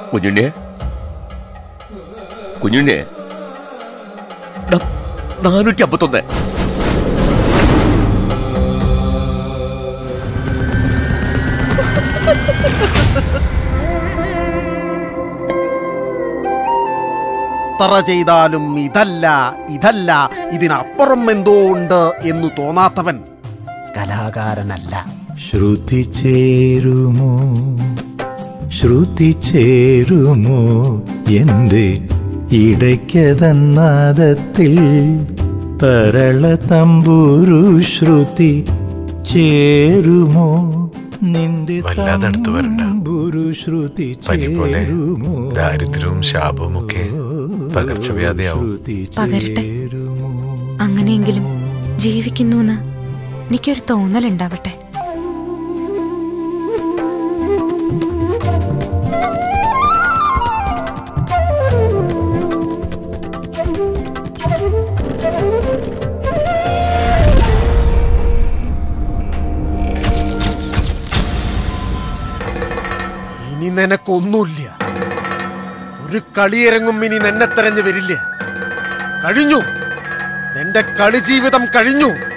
കുഞ്ഞുണ്ണിയെ, കുഞ്ഞുണ്ണിയെ, 451. എത്ര ചെയ്താലും ഇതല്ല ഇതല്ല ഇതിനപ്പുറം എന്തോ ഉണ്ട് എന്ന് തോന്നാത്തവൻ കലാകാരനല്ല. ശ്രുതി ചേരുമോ, ശ്രുതി ചേരുമോ എൻ്റെ ഇടയ്ക്കതന്നാദത്തിൽ, തരള തമ്പുരു ശ്രുതി ചേരുമോ നിന്റെ തമ്പുരു ശ്രുതി ചേരുമോ. ദാരിദ്ര്യവും ശാപവും ഒക്കെ പകർച്ചവ്യാധിയാവും. പകരട്ടെ, അങ്ങനെയെങ്കിലും ജീവിക്കുന്നു എനിക്കൊരു തോന്നലുണ്ടാവട്ടെ. ഇനി നിനക്കൊന്നുമില്ല, ഒരു കളിയിറങ്ങും ഇനി നിന്നെ തെരഞ്ഞു വരില്ല. കഴിഞ്ഞു, നിന്റെ കളി ജീവിതം കഴിഞ്ഞു.